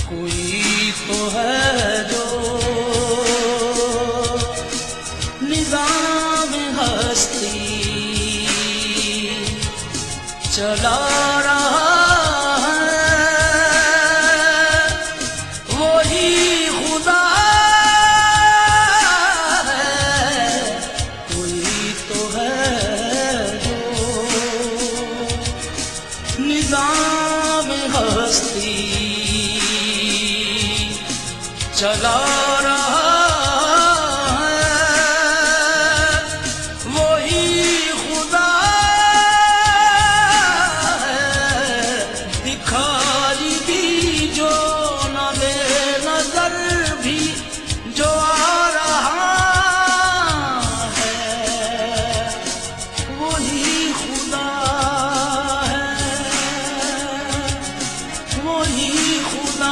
कोई तो है जो निज़ाम हस्ती चला रहा है, वही खुदा है। कोई तो है जो निज़ाम हस्ती चला रहा है, वही खुदा है। दिखाई भी जो न दे नजर भी जो आ रहा है, वही खुदा है, वही खुदा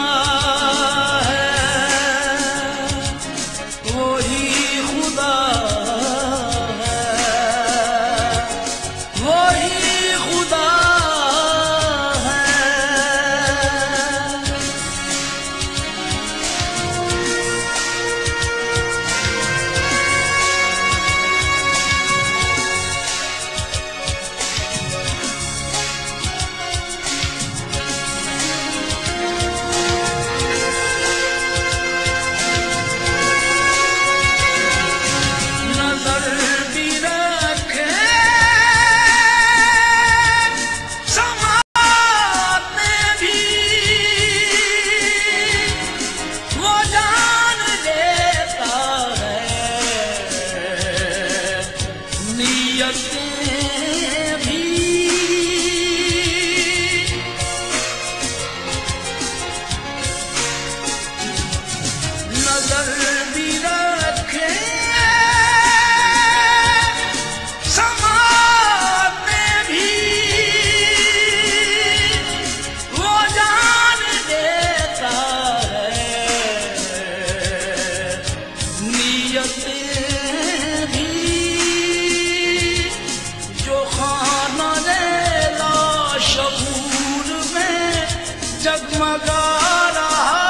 जगमगा रहा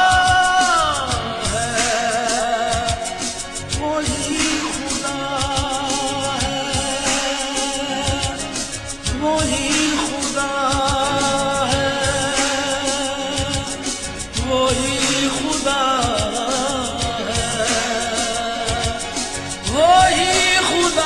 है, वही खुदा है, वही खुदा है, वही खुदा है, वही खुदा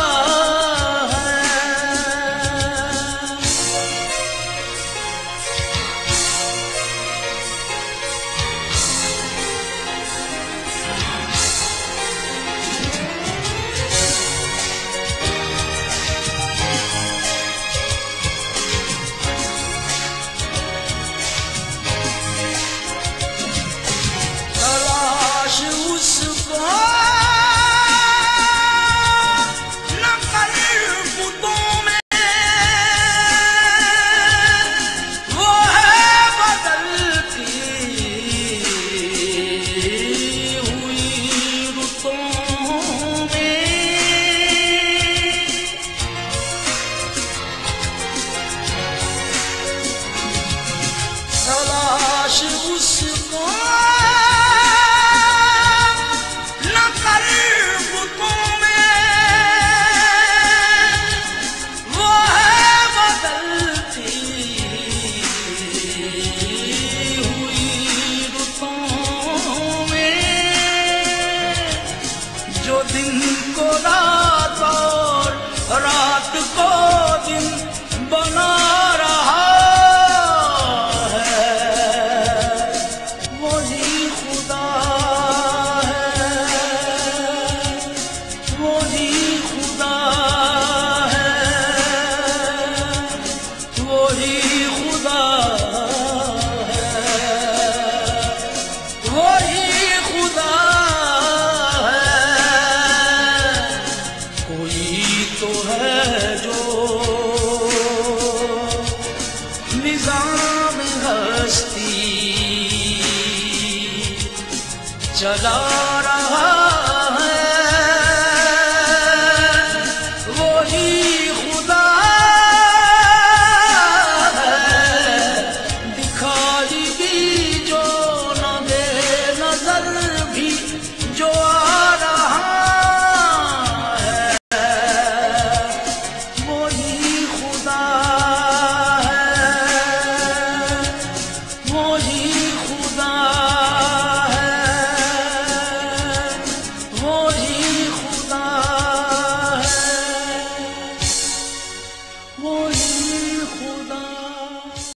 दिन को रात और रात को दिन बना रहा है, वही खुदा है, वही खुदा है, वही खुदा है, वही खुदा। तो है जो निज़ाम हस्ती चला